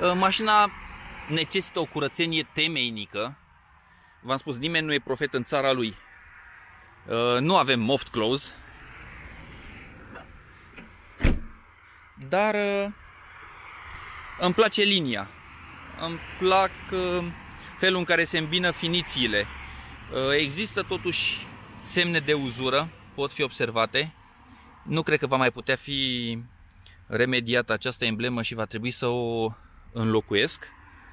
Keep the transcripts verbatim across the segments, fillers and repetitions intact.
Mașina necesită o curățenie temeinică. V-am spus, nimeni nu e profet în țara lui. Nu avem moft close. Dar îmi place linia. Îmi plac felul în care se îmbină finițiile. Există totuși semne de uzură, pot fi observate. Nu cred că va mai putea fi remediată această emblemă și va trebui să o înlocuiesc.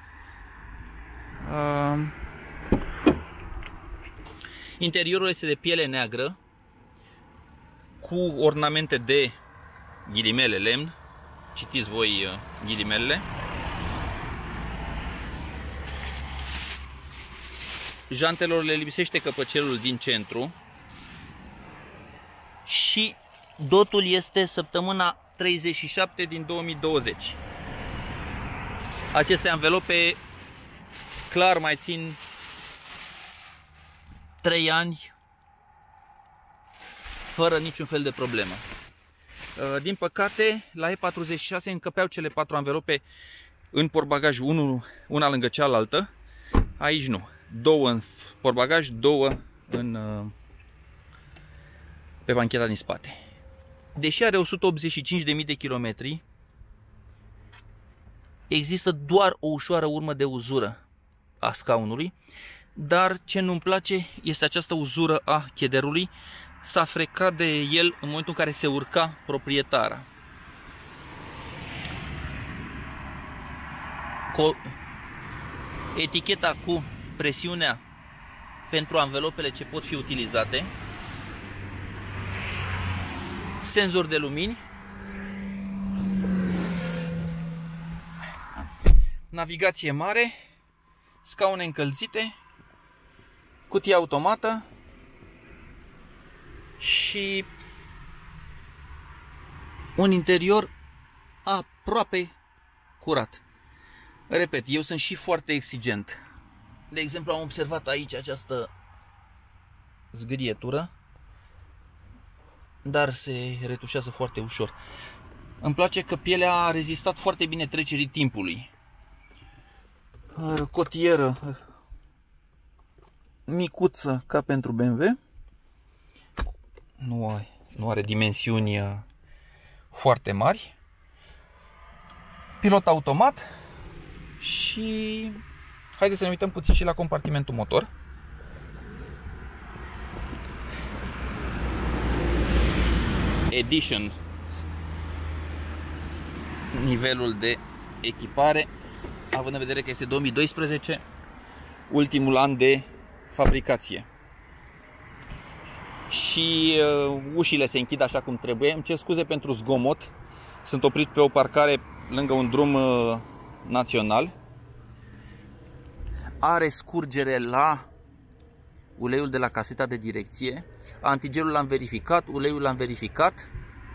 Interiorul este de piele neagră cu ornamente de ghilimele lemn. Citiți voi ghilimelele. Jantelor le lipsește căpăcelul din centru. Și dotul este săptămâna treizeci și șapte din două mii douăzeci. Aceste anvelope clar mai țin trei ani fără niciun fel de problemă. Din păcate, la E patruzeci și șase încăpeau cele patru anvelope în portbagaj, unul, una lângă cealaltă. Aici nu. Două în portbagaj, două în, pe bancheta din spate. Deși are o sută optzeci și cinci de mii de kilometri, există doar o ușoară urmă de uzură a scaunului, dar ce nu-mi place este această uzură a chederului. S-a frecat de el în momentul în care se urca proprietara. Eticheta cu presiunea pentru anvelopele ce pot fi utilizate, senzor de lumini, navigație mare, scaune încălzite, cutie automată și un interior aproape curat. Repet, eu sunt și foarte exigent. De exemplu, am observat aici această zgârietură, dar se retușează foarte ușor. Îmi place că pielea a rezistat foarte bine trecerii timpului. Cotieră micuță ca pentru B M W. Nu are, nu are dimensiuni foarte mari. Pilot automat. Și haideți să ne uităm puțin și la compartimentul motor. Edition. Nivelul de echipare, având în vedere că este două mii doisprezece, ultimul an de fabricație. Și uh, ușile se închid așa cum trebuie. Îmi cer scuze pentru zgomot. Sunt oprit pe o parcare lângă un drum uh, național. Are scurgere la uleiul de la caseta de direcție. Antigelul l-am verificat, uleiul l-am verificat.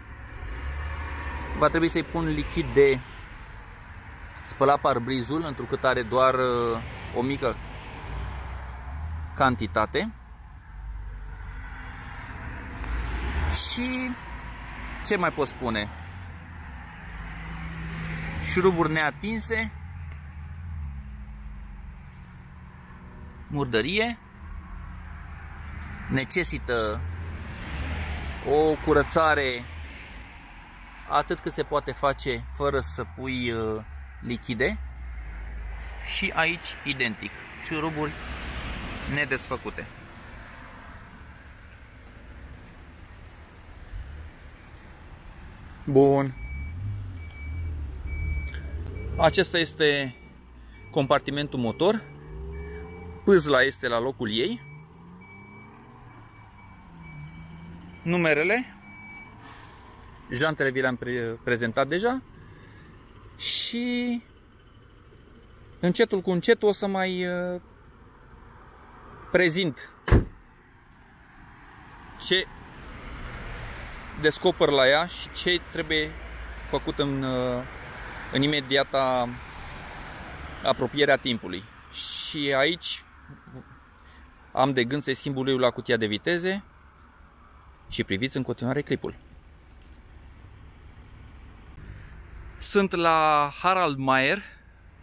Va trebui să-i pun lichid de spălat parbrizul, întrucât are doar uh, o mică cantitate. Și ce mai pot spune? Șuruburi neatinse, murdărie, necesită o curățare atât cât se poate face fără să pui uh, lichide. Și aici identic, șuruburi nedesfăcute. Bun. Acesta este compartimentul motor. Pâzla este la locul ei. Numerele. Jantele vi le-am pre prezentat deja. Și încetul cu încetul o să mai uh, prezint ce descoper la ea și ce trebuie făcut în, în imediata apropiere a timpului. Și aici am de gând să-i schimb uleiul la cutia de viteze și priviți în continuare clipul. Sunt la Harald Mayer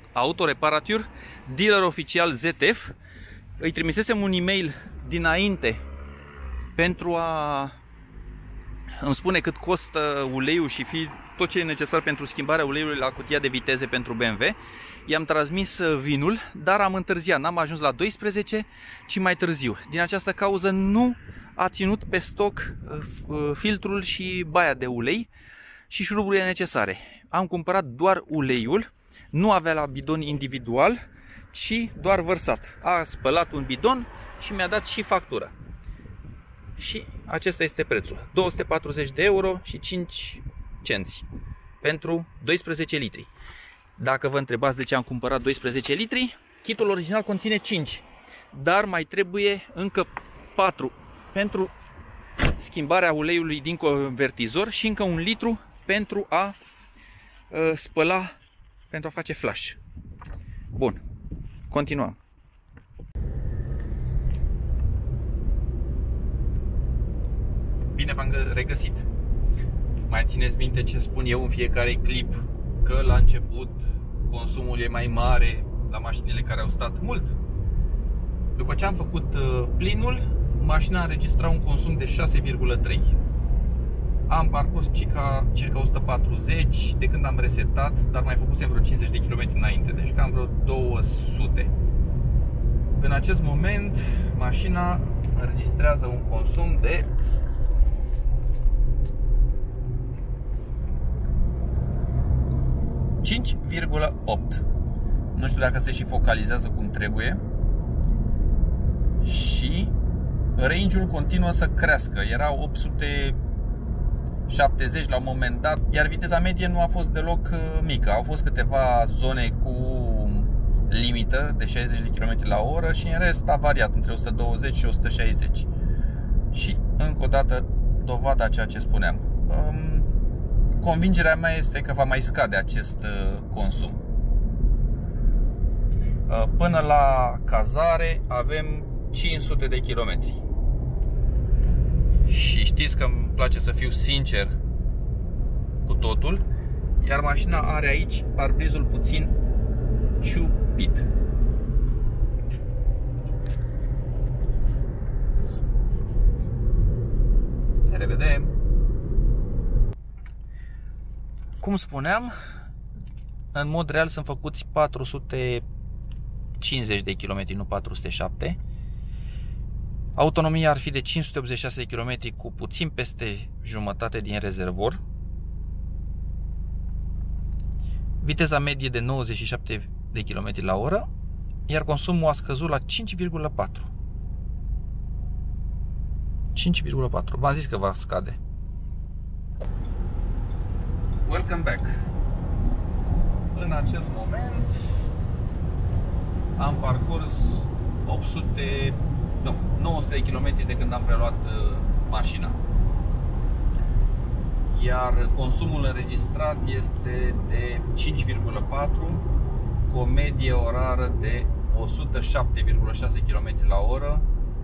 Autoreparatur, dealer oficial Z F. Îi trimisesem un e-mail dinainte pentru a îmi spune cât costă uleiul și fi tot ce e necesar pentru schimbarea uleiului la cutia de viteze pentru B M W. I-am transmis vinul, dar am întârziat, n-am ajuns la doisprezece, ci mai târziu. Din această cauză nu a ținut pe stoc filtrul și baia de ulei și șuruburile necesare. Am cumpărat doar uleiul, nu avea la bidon individual, ci doar vărsat. A spălat un bidon și mi-a dat și factura. Și acesta este prețul, două sute patruzeci de euro și cinci cenți pentru doisprezece litri. Dacă vă întrebați de ce am cumpărat doisprezece litri, kitul original conține cinci, dar mai trebuie încă patru pentru schimbarea uleiului din convertizor și încă un litru pentru a uh, spăla, pentru a face flash. Bun, continuăm. Bine v-am regăsit. Mai țineți minte ce spun eu în fiecare clip? Că la început consumul e mai mare la mașinile care au stat mult. După ce am făcut plinul, mașina a înregistrat un consum de șase virgulă trei. Am parcurs circa, circa o sută patruzeci de când am resetat, dar mai făcusem vreo cincizeci de kilometri înainte, deci cam vreo două sute. În acest moment, mașina înregistrează un consum de cinci virgulă opt. Nu știu dacă se și focalizează cum trebuie. Și range-ul continuă să crească. Era opt sute șaptezeci la un moment dat, iar viteza medie nu a fost deloc mică. Au fost câteva zone cu limită de șaizeci de kilometri la oră și în rest a variat între o sută douăzeci și o sută șaizeci. Și încă o dată dovada a ceea ce spuneam. Convingerea mea este că va mai scade acest consum. Până la cazare avem cinci sute de kilometri. Și știți că îmi place să fiu sincer cu totul. Iar mașina are aici parbrizul puțin ciupit. Ne revedem! Cum spuneam, în mod real sunt făcuți patru sute cincizeci de kilometri, nu patru sute șapte. Autonomia ar fi de cinci sute optzeci și șase de kilometri cu puțin peste jumătate din rezervor. Viteza medie de nouăzeci și șapte de kilometri la oră, iar consumul a scăzut la cinci virgulă patru. cinci virgulă patru. V-am zis că va scade. Welcome back. În acest moment am parcurs opt sute, nu, nouă sute de kilometri de când am preluat uh, mașina. Iar consumul înregistrat este de cinci virgulă patru cu o medie orară de o sută șapte virgulă șase kilometri la oră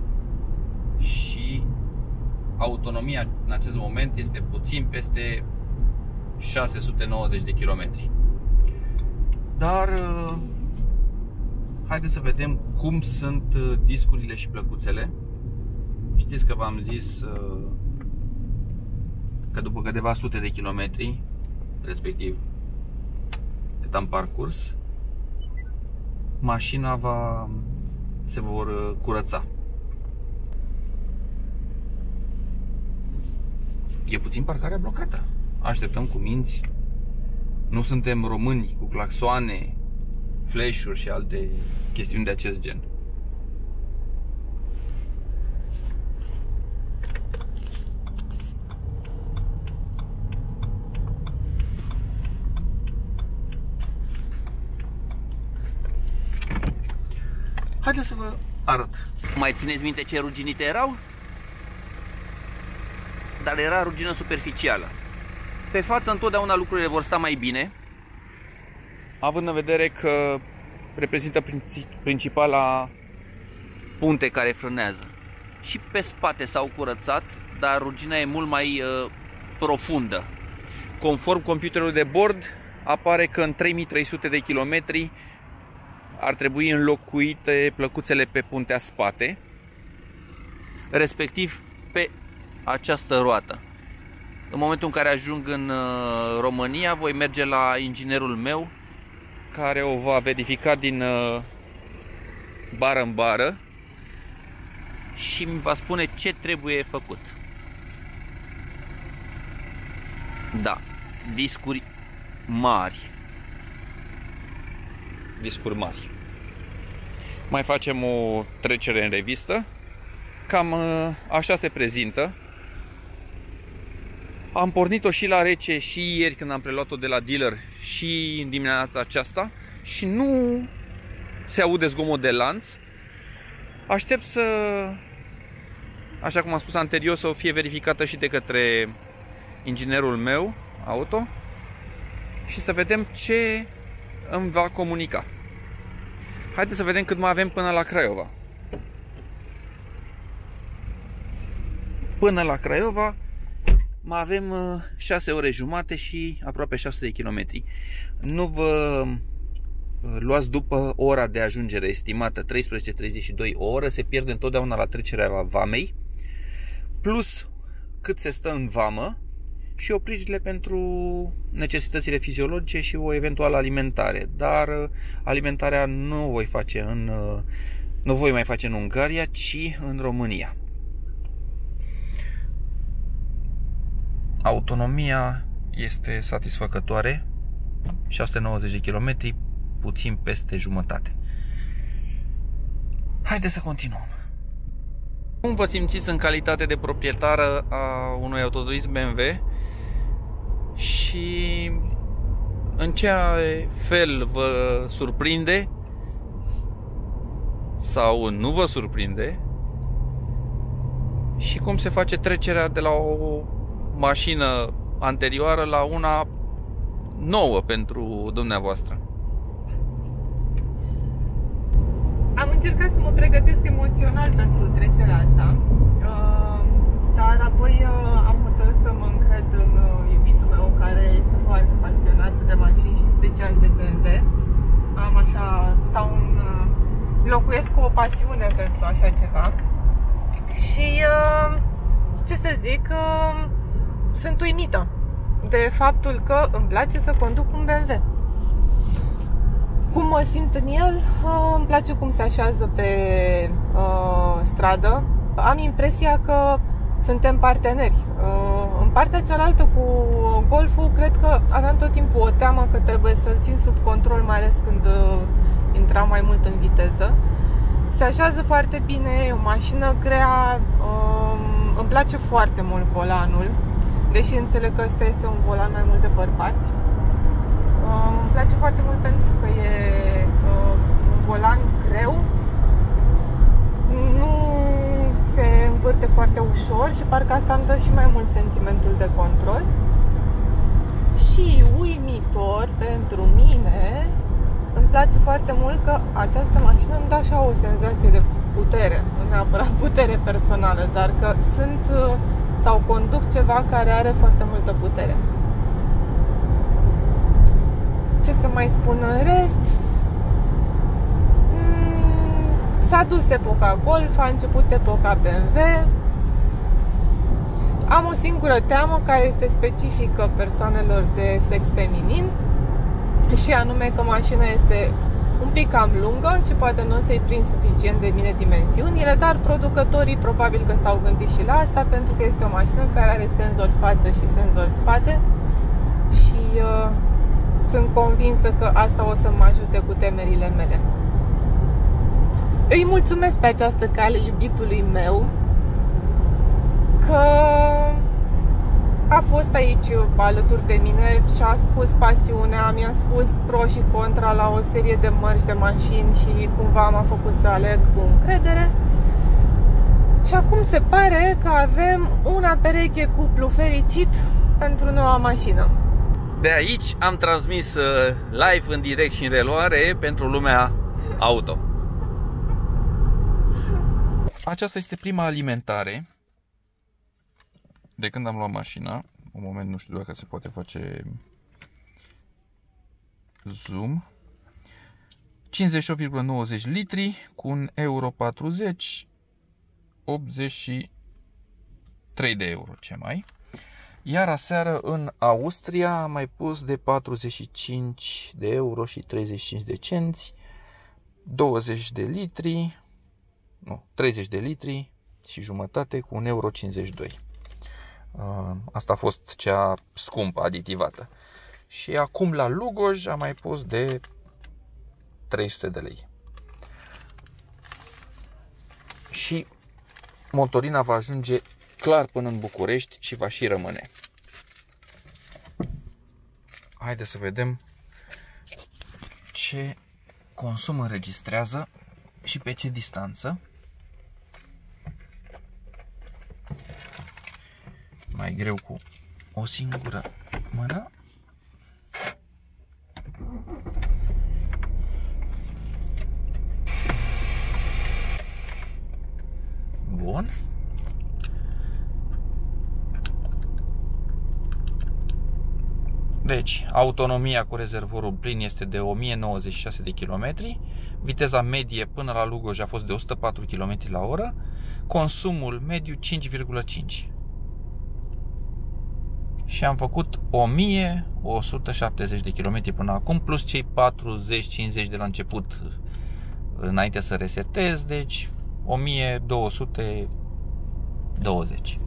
și autonomia în acest moment este puțin peste șase sute nouăzeci de kilometri. Dar haideți să vedem cum sunt discurile și plăcuțele. Știți că v-am zis că după câteva sute de kilometri, respectiv cât am parcurs, mașina va, se vor curăța. E puțin parcarea blocată. Așteptăm cu minți. Nu suntem români cu claxoane, flash-uri și alte chestiuni de acest gen. Haideți să vă arăt. Mai țineți minte ce ruginite erau? Dar era rugină superficială. Pe față întotdeauna lucrurile vor sta mai bine, având în vedere că reprezintă principala punte care frânează. Și pe spate s-au curățat, dar rugina e mult mai uh, profundă. Conform computerului de bord, apare că în trei mii trei sute de kilometri ar trebui înlocuite plăcuțele pe puntea spate, respectiv pe această roată. În momentul în care ajung în România, voi merge la inginerul meu, care o va verifica din bară în bară și mi va spune ce trebuie făcut. Da, discuri mari. Discuri mari. Mai facem o trecere în revistă. Cam așa se prezintă. Am pornit-o și la rece și ieri când am preluat-o de la dealer și în dimineața aceasta și nu se aude zgomot de lanț. Aștept să, așa cum am spus anterior, să o fie verificată și de către inginerul meu auto și să vedem ce îmi va comunica. Haideți să vedem cât mai avem până la Craiova. Până la Craiova mai avem șase ore jumate și aproape șase sute de kilometri. Nu vă luați după ora de ajungere estimată, treisprezece treizeci și doi, o oră, se pierde întotdeauna la trecerea vamei, plus cât se stă în vamă și opririle pentru necesitățile fiziologice și o eventuală alimentare. Dar alimentarea nu o voi face în, nu voi mai face în Ungaria, ci în România. Autonomia este satisfăcătoare, șase sute nouăzeci de kilometri, puțin peste jumătate. Haideți să continuăm. Cum vă simțiți în calitate de proprietară a unui autoturism B M W și în ce fel vă surprinde sau nu vă surprinde și cum se face trecerea de la o mașină anterioară la una nouă pentru dumneavoastră? Am încercat să mă pregătesc emoțional pentru trecerea asta, dar apoi am hotărât să mă încred în iubitul meu, care este foarte pasionat de mașini și în special de B M W. Am așa, stau în, locuiesc cu o pasiune pentru așa ceva și ce să zic, sunt uimită de faptul că îmi place să conduc un B M W. Cum mă simt în el? Îmi place cum se așează pe uh, stradă. Am impresia că suntem parteneri. Uh, în partea cealaltă cu Golful, cred că aveam tot timpul o teamă că trebuie să-l țin sub control, mai ales când uh, intram mai mult în viteză. Se așează foarte bine, e o mașină grea, uh, îmi place foarte mult volanul, deși înțeleg că ăsta este un volan mai mult de bărbați. Uh, îmi place foarte mult pentru că e uh, un volan greu, nu se învârte foarte ușor și parcă asta îmi dă și mai mult sentimentul de control. Și uimitor pentru mine, îmi place foarte mult că această mașină îmi dă așa o senzație de putere, nu neapărat putere personală, dar că sunt sau conduc ceva care are foarte multă putere. Ce să mai spun în rest? S-a dus epoca Golf, a început epoca B M W. Am o singură teamă care este specifică persoanelor de sex feminin, și anume că mașina este un pic cam lungă și poate nu o să-i prind suficient de bine dimensiunile, dar producătorii probabil că s-au gândit și la asta, pentru că este o mașină care are senzor față și senzor spate și uh, sunt convinsă că asta o să mă ajute cu temerile mele. Îi mulțumesc pe această cale iubitului meu că a fost aici alături de mine și a spus pasiunea, mi-a spus pro și contra la o serie de mărci de mașini și cumva m-a făcut să aleg cu încredere. Și acum se pare că avem una pereche cuplu fericit pentru noua mașină. De aici am transmis live, în direct și în reluare pentru lumea auto. Aceasta este prima alimentare de când am luat mașina. Un moment, nu știu dacă se poate face zoom. cincizeci și opt virgulă nouăzeci litri cu un euro patruzeci, optzeci și trei de euro, ce mai. Iar aseară în Austria am mai pus de patruzeci și cinci de euro și treizeci și cinci de cenți, douăzeci de litri, nu, treizeci de litri și jumătate cu un euro cincizeci și doi. Asta a fost cea scumpă, aditivată. Și acum la Lugoj am mai pus de trei sute de lei. Și motorina va ajunge clar până în București și va și rămâne. Haideți să vedem ce consum înregistrează și pe ce distanță. Mai greu cu o singură mână. Bun. Deci, autonomia cu rezervorul plin este de o mie nouăzeci și șase de kilometri, viteza medie până la Lugoj a fost de o sută patru kilometri la oră, consumul mediu cinci virgulă cinci. Și am făcut o mie o sută șaptezeci de kilometri până acum, plus cei patruzeci cincizeci de la început înainte să resetez, deci o mie două sute douăzeci.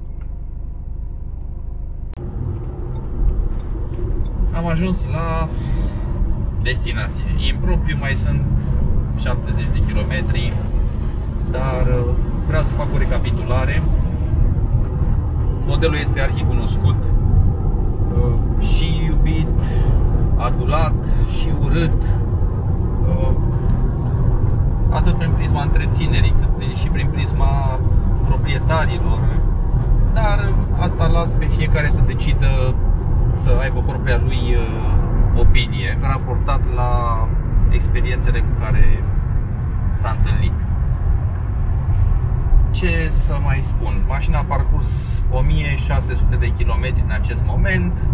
Am ajuns la destinație. Impropriu mai sunt șaptezeci de kilometri, dar vreau să fac o recapitulare. Modelul este arhicunoscut, și iubit, adulat și urât, atât prin prisma întreținerii, cât și prin prisma proprietarilor. Dar asta las pe fiecare să decidă, să aibă propria lui opinie, raportat la experiențele cu care s-a întâlnit. Ce să mai spun? Mașina a parcurs o mie șase sute de kilometri în acest moment.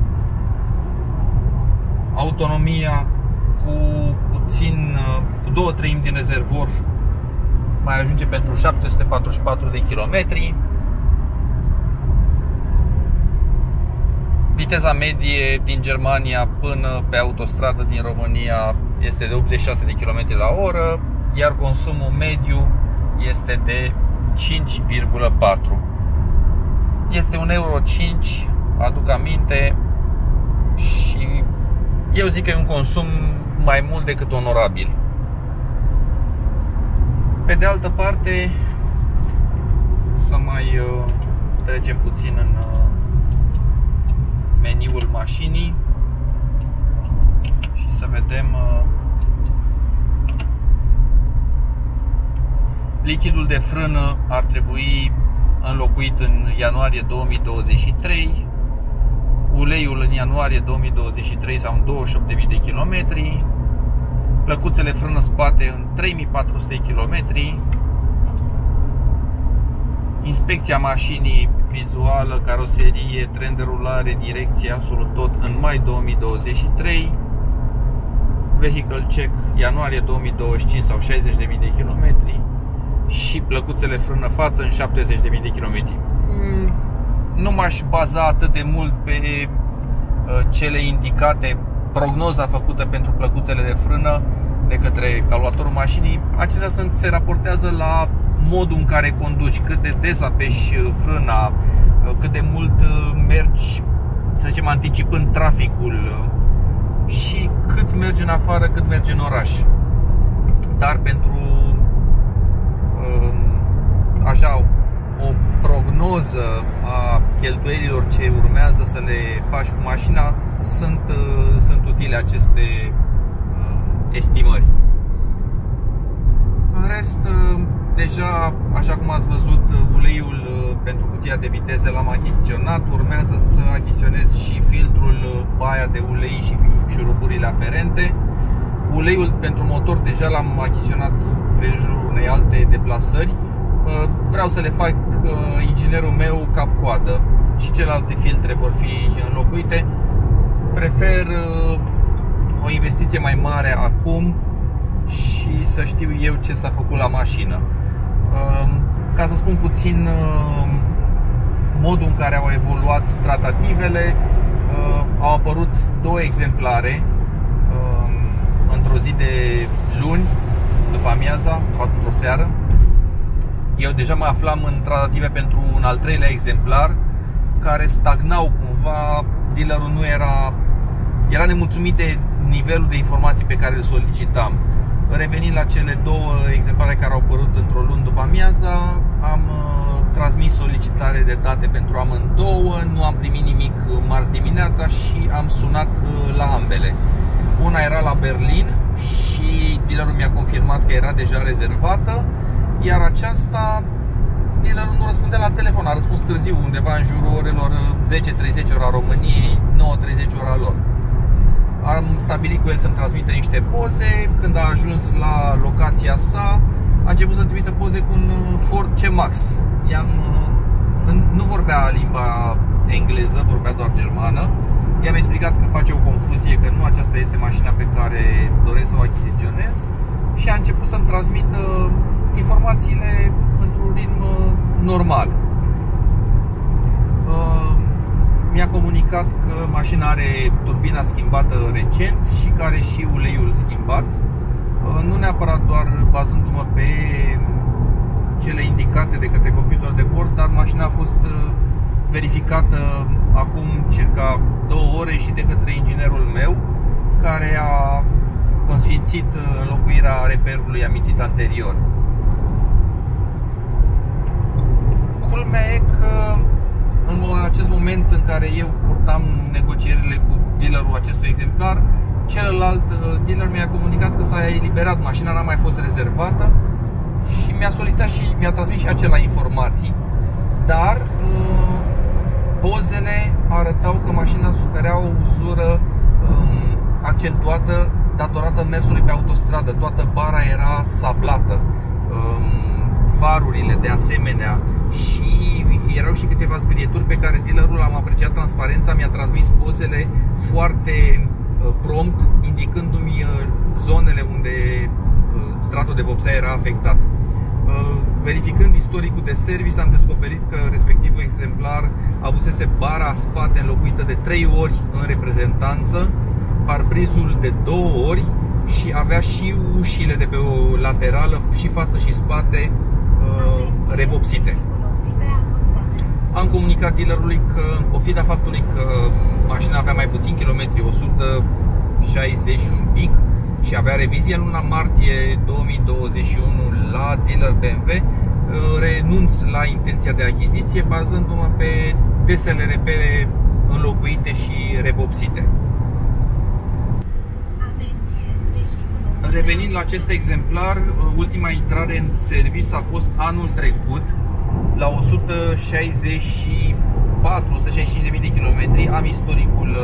Autonomia cu puțin, cu două treimi din rezervor mai ajunge pentru șapte sute patruzeci și patru de kilometri. Viteza medie din Germania până pe autostradă din România este de optzeci și șase de kilometri la oră, iar consumul mediu este de cinci virgulă patru. Este un euro cinci, aduc aminte, și eu zic că e un consum mai mult decât onorabil. Pe de altă parte, să mai uh, trecem puțin în uh, meniul mașinii și să vedem uh, lichidul de frână ar trebui înlocuit în ianuarie două mii douăzeci și trei, uleiul în ianuarie două mii douăzeci și trei sau în douăzeci și opt de mii de kilometri, plăcuțele frână spate în trei mii patru sute de kilometri, inspecția mașinii vizuală, caroserie, tren de rulare, direcție, absolut tot în mai două mii douăzeci și trei, vehicle check ianuarie două mii douăzeci și cinci sau șaizeci de mii de kilometri și plăcuțele frână față în șaptezeci de mii de kilometri. Nu m-aș baza atât de mult pe cele indicate, prognoza făcută pentru plăcuțele de frână de către calculatorul mașinii. Acestea sunt, se raportează la modul în care conduci, cât de des apeși frâna, cât de mult mergi, să zicem, anticipând traficul și cât mergi în afară, cât mergi în oraș. Dar pentru așa o prognoză a cheltuielilor ce urmează să le faci cu mașina, sunt, sunt utile aceste estimări. În rest, deja, așa cum ați văzut, uleiul pentru cutia de viteze l-am achiziționat. Urmează să achiziționez și filtrul, baia de ulei și șuruburile aferente. Uleiul pentru motor deja l-am achiziționat prilejul unei alte deplasări. Vreau să le fac inginerul meu cap-coadă și celelalte filtre vor fi înlocuite. Prefer o investiție mai mare acum și să știu eu ce s-a făcut la mașină. Ca să spun puțin modul în care au evoluat tratativele, au apărut două exemplare într-o zi de luni, după amiaza, într-o seară. Eu deja mă aflam în tratative pentru un al treilea exemplar, care stagnau cumva, dealerul nu era, era nemulțumit de nivelul de informații pe care îl solicitam. Revenind la cele două exemplare care au apărut într-o lună după amiaza, am uh, transmis solicitare de date pentru amândouă, nu am primit nimic marți dimineața și am sunat uh, la ambele. Una era la Berlin și dealerul mi-a confirmat că era deja rezervată, iar aceasta, dealerul nu răspunde la telefon, a răspuns târziu, undeva în jurul orelor zece treizeci ora României, nouă treizeci ora lor. Am stabilit cu el să-mi transmită niște poze. Când a ajuns la locația sa, a început să-mi trimită poze cu un Ford C-Max. I-am, nu vorbea limba engleză, vorbea doar germană. I-am explicat că face o confuzie, că nu aceasta este mașina pe care doresc să o achiziționez, și a început să-mi transmită informațiile într-un ritm normal. Mi-a comunicat că mașina are turbina schimbată recent și că are și uleiul schimbat. Nu neapărat doar bazându-mă pe cele indicate de către computerul de bord, dar mașina a fost verificată acum circa două ore și de către inginerul meu, care a consfințit înlocuirea reperului amintit anterior. Culmea e că în acest moment în care eu purtam negocierile cu dealerul acestui exemplar, celălalt dealer mi-a comunicat că s-a eliberat, mașina n-a mai fost rezervată și mi-a solicitat și mi-a transmis și acela informații. Dar pozele arătau că mașina suferea o uzură accentuată datorată mersului pe autostradă. Toată bara era sablată, farurile de asemenea, și erau și câteva zgârieturi pe care dealerul, am apreciat transparența, mi-a transmis pozele foarte prompt, indicându-mi zonele unde stratul de vopsea era afectat. Verificând istoricul de service, am descoperit că respectivul exemplar avusese bara a spate înlocuită de trei ori în reprezentanță, parbrizul de două ori și avea și ușile de pe o laterală, și față și spate, revopsite. Am comunicat dealerului că, în pofida faptului că mașina avea mai puțin kilometri, o sută șaizeci și un pic, și avea revizie în luna martie două mii douăzeci și unu la dealer B M W, renunț la intenția de achiziție, bazându-mă pe desele repere înlocuite și revopsite. Revenind la acest exemplar, ultima intrare în servis a fost anul trecut, la o sută șaizeci și patru - o sută șaizeci și cinci de mii de kilometri. Am istoricul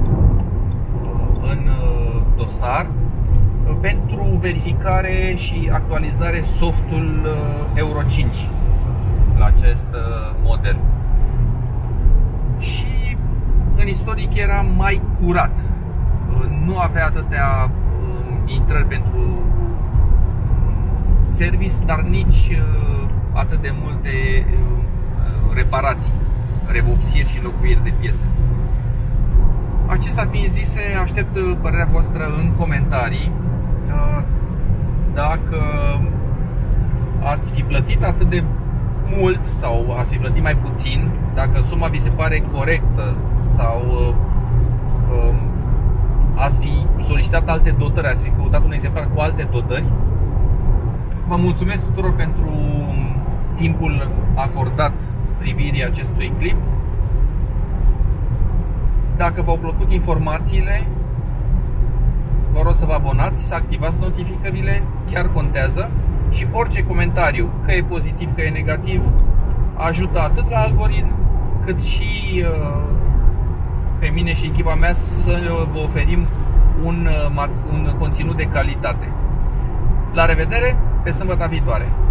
în dosar pentru verificare și actualizare softul Euro cinci la acest model. Și în istoric era mai curat, nu avea atâtea intrări pentru service, dar nici atât de multe reparații, revopsiri și înlocuiri de piese. Acestea fiind zise, aștept părerea voastră în comentarii. Dacă ați fi plătit atât de mult sau ați fi plătit mai puțin, dacă suma vi se pare corectă sau ați fi solicitat alte dotări, ați fi căutat un exemplar cu alte dotări. Vă mulțumesc tuturor pentru timpul acordat privirii acestui clip. Dacă v-au plăcut informațiile, vă rog să vă abonați, să activați notificările, chiar contează. Și orice comentariu, că e pozitiv, că e negativ, ajută atât la algoritm, cât și pe mine și echipa mea să vă oferim un, un conținut de calitate. La revedere, pe sâmbătă viitoare!